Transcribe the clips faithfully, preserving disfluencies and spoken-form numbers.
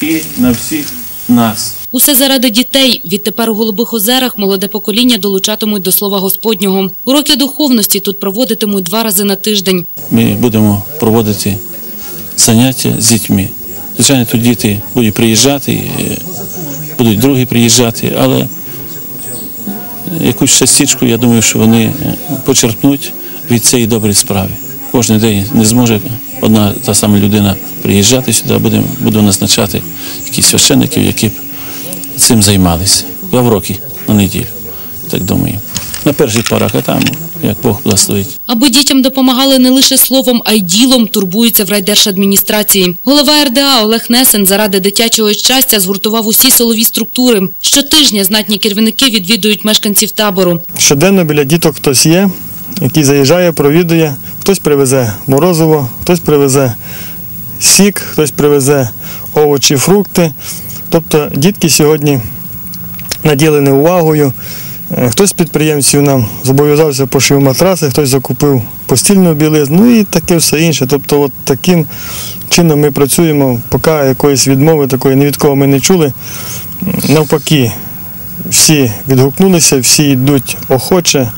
і на всіх нас. Усе заради дітей. Відтепер у Голубих Озерах молоде покоління долучатимуть до Слова Господнього. Уроки духовності тут проводитимуть два рази на тиждень. Ми будемо проводити заняття з дітьми. Звичайно, тут діти будуть приїжджати, будуть другі приїжджати, але якусь частичку, я думаю, що вони почерпнуть від цієї доброї справи. Кожен день не зможе одна та сама людина приїжджати сюди, будемо, буду назначати якісь священників, які б цим займалися. Два роки на неділю, так думаю. На перших порах, а там, як Бог благословить. Аби дітям допомагали не лише словом, а й ділом, турбуються в райдержадміністрації. Голова ер де а Олег Несен заради дитячого щастя згуртував усі силові структури. Щотижня знатні керівники відвідують мешканців табору. Щоденно біля діток хтось є, який заїжджає, провідує. Хтось привезе морозиво, хтось привезе сік, хтось привезе овочі, фрукти. Тобто дітки сьогодні наділені увагою. Хтось з підприємців нам зобов'язався, пошив матраси, хтось закупив постільну білизну, ну і таке все інше. Тобто от таким чином ми працюємо, поки якоїсь відмови такої ні від кого ми не чули. Навпаки, всі відгукнулися, всі йдуть охоче,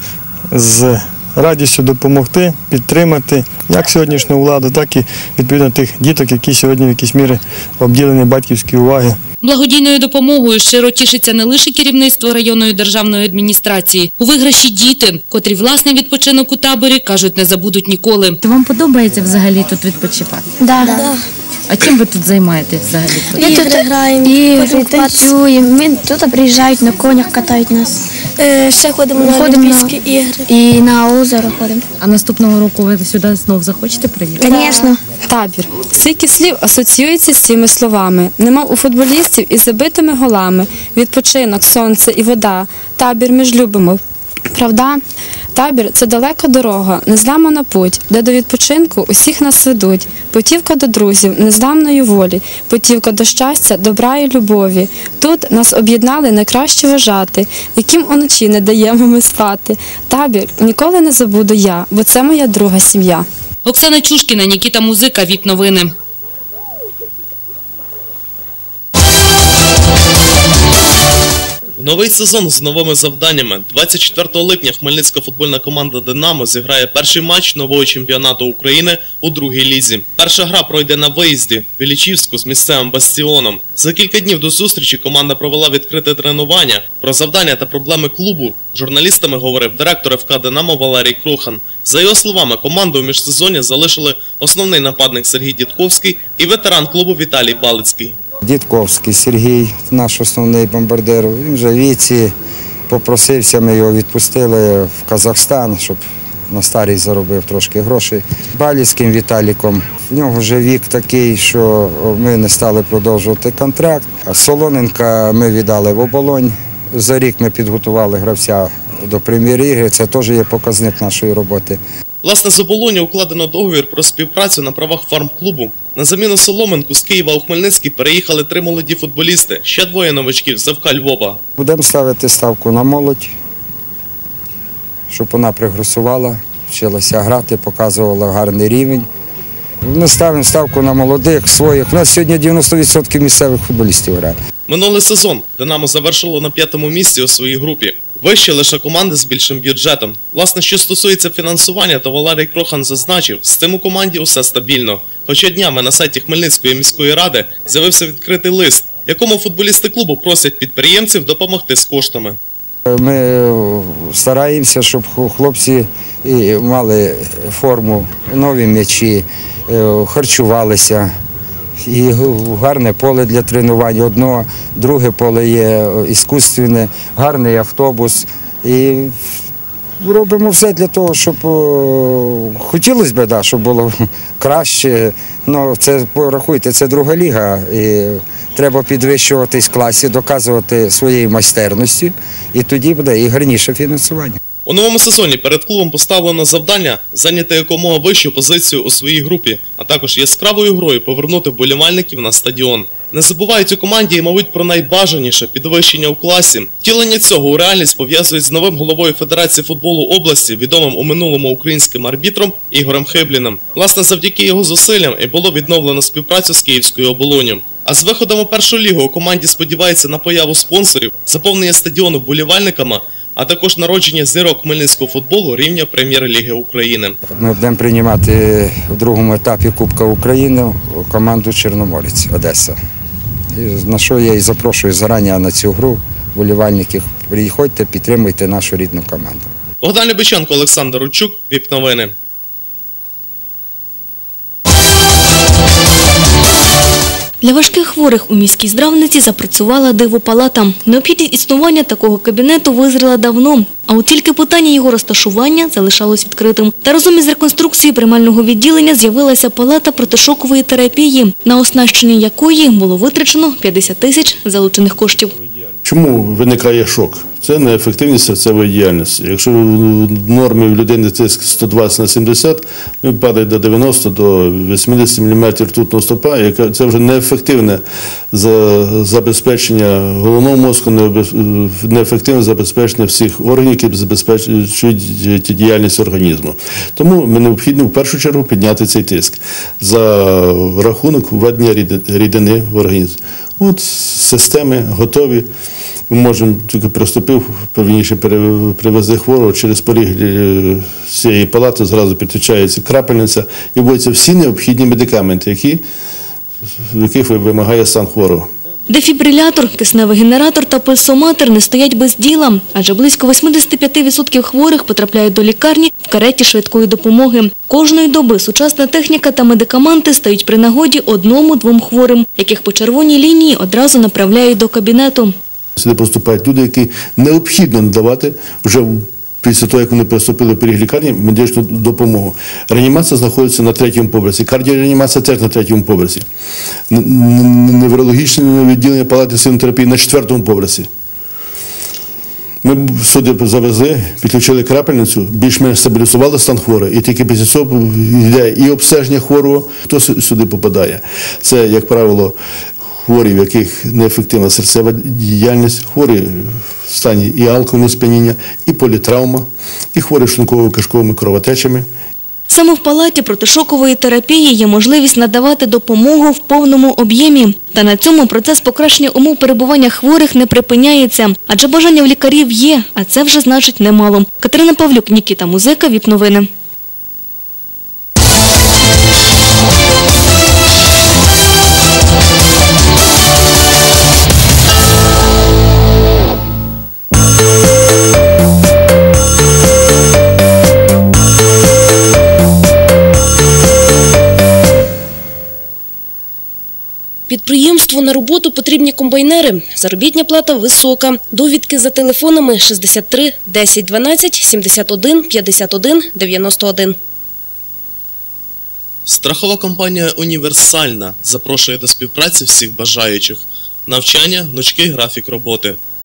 з радістю допомогти, підтримати як сьогоднішню владу, так і відповідно тих діток, які сьогодні в якійсь мірі обділені батьківської уваги. Благодійною допомогою щиро тішиться не лише керівництво районної державної адміністрації. У виграші діти, котрі власний відпочинок у таборі, кажуть, не забудуть ніколи. Вам подобається взагалі тут відпочивати? Так. Да. А чим ви тут займаєтесь взагалі? Ми тут граємо, ігри, танцюємо. Ми тут приїжджають на конях, катають нас. Е, ще ходимо на олімпійські ігри. І на озеро ходимо. А наступного року ви сюди знову захочете приїхати? Звісно. Табір. Стільки слів асоціюється з цими словами. Немов у футболістів із забитими голами. Відпочинок, сонце і вода. Табір ми ж любимо. Правда? Табір – це далека дорога, незламана путь, де до відпочинку усіх нас ведуть. Путівка до друзів, незламної волі, путівка до щастя, добра і любові. Тут нас об'єднали найкращі вважати, яким уночі не даємо ми спати. Табір ніколи не забуду я, бо це моя друга сім'я. Оксана Чушкіна, Нікіта Музика, ВІП Новини. Новий сезон з новими завданнями. двадцять четвертого липня хмельницька футбольна команда «Динамо» зіграє перший матч нового чемпіонату України у другій лізі. Перша гра пройде на виїзді в Іллічівську з місцевим «Бастіоном». За кілька днів до зустрічі команда провела відкрите тренування. Про завдання та проблеми клубу журналістами говорив директор еф ка «Динамо» Валерій Крохан. За його словами, команду у міжсезонні залишили основний нападник Сергій Дідковський і ветеран клубу Віталій Балицький. Дідковський Сергій, наш основний бомбардир, він вже в віці, попросився, ми його відпустили в Казахстан, щоб на старість заробив трошки грошей. Балицьким Віталіком, в нього вже вік такий, що ми не стали продовжувати контракт. Солоненка ми віддали в Оболонь, за рік ми підготували гравця до прем'єр-ліги, це теж є показник нашої роботи. Власне, з Оболоні укладено договір про співпрацю на правах фармклубу. На заміну Соломенку з Києва у Хмельницький переїхали три молоді футболісти, ще двоє новачків з еф ка Львова. Будемо ставити ставку на молодь, щоб вона прогресувала, вчилася грати, показувала гарний рівень. Ми ставимо ставку на молодих, своїх. У нас сьогодні дев'яносто відсотків місцевих футболістів грає. Минулий сезон «Динамо» завершило на п'ятому місці у своїй групі. Вище лише команди з більшим бюджетом. Власне, що стосується фінансування, то Валерій Крохан зазначив, з цим у команді усе стабільно. Хоча днями на сайті Хмельницької міської ради з'явився відкритий лист, в якому футболісти клубу просять підприємців допомогти з коштами. Ми стараємося, щоб хлопці мали форму, нові м'ячі, харчувалися. І гарне поле для тренувань, одно, друге поле є іскусственне, гарний автобус. І робимо все для того, щоб хотілося б, да, щоб було краще. Ну, це, порахуйте, це друга ліга. І треба підвищуватись в класі, доказувати своєю майстерністю, і тоді буде і гарніше фінансування. У новому сезоні перед клубом поставлено завдання зайняти якомога вищу позицію у своїй групі, а також яскравою грою повернути вболівальників на стадіон. Не забувають у команді і, мабуть, про найбажаніше – підвищення у класі. Втілення цього у реальність пов'язують з новим головою Федерації футболу області, відомим у минулому українським арбітром Ігорем Хибліним. Власне, завдяки його зусиллям і було відновлено співпрацю з Київською Оболонню. А з виходом у першу лігу у команді сподівається на появу спонсорів, заповнення стадіону вболівальниками, а також народження зірок хмельницького футболу рівня Прем'єр-ліги України. Ми будемо приймати в другому етапі Кубка України команду Чорноморець Одеса. І на що я і запрошую зарані на цю гру вболівальників. Приходьте, підтримуйте нашу рідну команду. Богдан Любиченко, Олександр Рудчук, ВІП-новини. Для важких хворих у міській здравниці запрацювала дивопалата. Необхідність існування такого кабінету визріла давно, а от тільки питання його розташування залишалось відкритим. Та разом із реконструкцією приймального відділення з'явилася палата протишокової терапії, на оснащення якої було витрачено п'ятдесят тисяч залучених коштів. Чому виникає шок? Це неефективність серцевої діяльності. Якщо в нормі в людини тиск сто двадцять на сімдесят, він падає до дев'яноста, до вісімдесят міліметрів ртутного стовпа, яке це вже неефективне забезпечення головного мозку, неефективне забезпечення всіх органів, які забезпечують діяльність організму. Тому ми необхідно в першу чергу підняти цей тиск за рахунок введення рідини в організм. От системи готові. Ми можемо, тільки приступив, повніше привезли хворого, через поріг цієї палати зразу підключається крапельниця і вводяться всі необхідні медикаменти, які, яких вимагає стан хворого. Дефібрилятор, кисневий генератор та пульсометр не стоять без діла, адже близько вісімдесят п'ять відсотків хворих потрапляють до лікарні в кареті швидкої допомоги. Кожної доби сучасна техніка та медикаменти стають при нагоді одному-двом хворим, яких по червоній лінії одразу направляють до кабінету. Сюди поступають люди, які необхідно надавати вже після того, як вони приступили в поріг лікарні, медичну допомогу. Реанімація знаходиться на третьому поверсі, кардіореанімація теж на третьому поверсі. Неврологічне відділення палати синотерапії на четвертому поверсі. Ми сюди завезли, підключили крапельницю, більш-менш стабілізували стан хворого, і тільки після цього йде і обстеження хворого, хто сюди попадає. Це, як правило, хворі, в яких неефективна серцева діяльність, хворі в стані і алкогольного сп'яніння, і політравма, і хворі шлунково-кишковими кровотечами. Саме в палаті протишокової терапії є можливість надавати допомогу в повному об'ємі. Та на цьому процес покращення умов перебування хворих не припиняється. Адже бажання в лікарів є, а це вже значить немало. Катерина Павлюк, Нікіта Музика, ВІП-новини. Підприємству на роботу потрібні комбайнери. Заробітня плата висока. Довідки за телефонами шістдесят три десять дванадцять сімдесят один п'ятдесят один дев'яносто один. Страхова компанія «Універсальна» запрошує до співпраці всіх бажаючих. Навчання, гнучкий графік роботи.